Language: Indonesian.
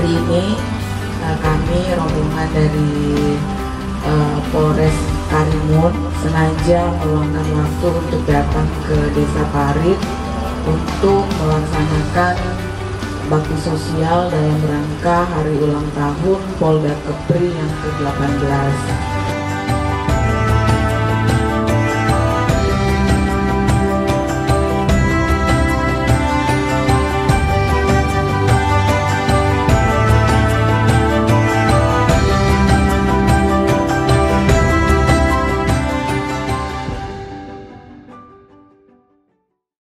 Hari ini kami rombongan dari Polres Karimun sengaja meluangkan waktu untuk datang ke Desa Parit untuk melaksanakan bakti sosial dalam rangka hari ulang tahun Polda Kepri yang ke-18.